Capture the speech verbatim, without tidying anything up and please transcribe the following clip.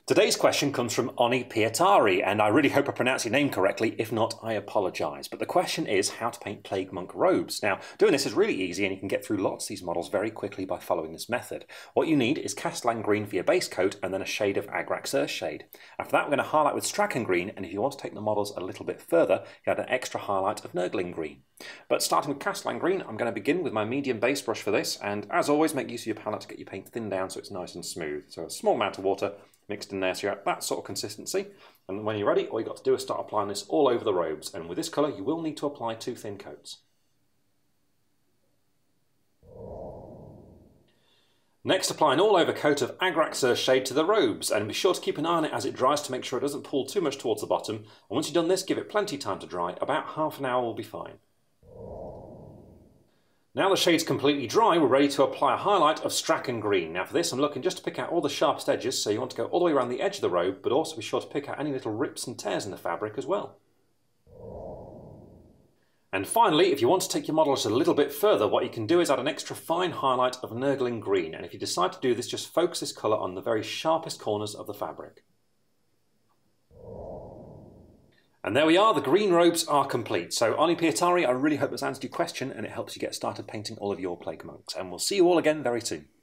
Today's question comes from Oni Pietari, and I really hope I pronounce your name correctly. If not, I apologise. But the question is how to paint Plague Monk robes. Now, doing this is really easy, and you can get through lots of these models very quickly by following this method. What you need is Castellan Green for your base coat, and then a shade of Agrax Earthshade. After that, we're going to highlight with Strachan Green, and if you want to take the models a little bit further, you add an extra highlight of Nurgling Green. But starting with Castellan Green, I'm going to begin with my medium base brush for this, and as always, make use of your palette to get your paint thinned down so it's nice and smooth. So a small amount of water mixed in there, so you're at that sort of consistency. And when you're ready, all you've got to do is start applying this all over the robes. And with this colour, you will need to apply two thin coats. Next, apply an all-over coat of Agrax Earthshade to the robes, and be sure to keep an eye on it as it dries to make sure it doesn't pull too much towards the bottom. And once you've done this, give it plenty of time to dry. About half an hour will be fine. Now the shade's completely dry, we're ready to apply a highlight of Strachan Green. Now for this, I'm looking just to pick out all the sharpest edges, so you want to go all the way around the edge of the robe, but also be sure to pick out any little rips and tears in the fabric as well. And finally, if you want to take your models a little bit further, what you can do is add an extra fine highlight of Nurgling Green. And if you decide to do this, just focus this colour on the very sharpest corners of the fabric. And there we are, the green robes are complete. So Oni Pietari, I really hope this answered your question and it helps you get started painting all of your Plague Monks. And we'll see you all again very soon.